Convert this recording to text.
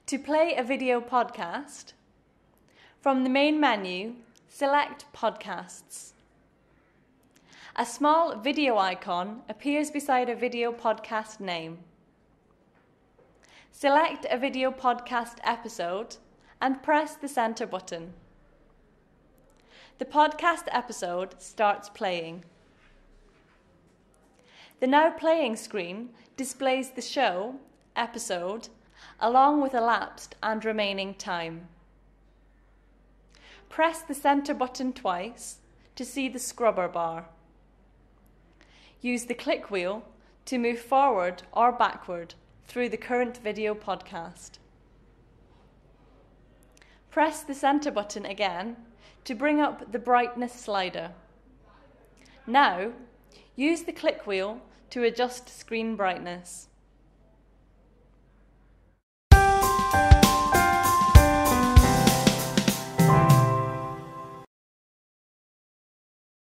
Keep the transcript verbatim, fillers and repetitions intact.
To play a video podcast, from the main menu, select Podcasts. A small video icon appears beside a video podcast name. Select a video podcast episode and press the center button. The podcast episode starts playing. The Now Playing screen displays the show, episode, along with elapsed and remaining time. Press the center button twice to see the scrubber bar. Use the click wheel to move forward or backward through the current video podcast. Press the center button again to bring up the brightness slider. Now, use the click wheel to adjust screen brightness.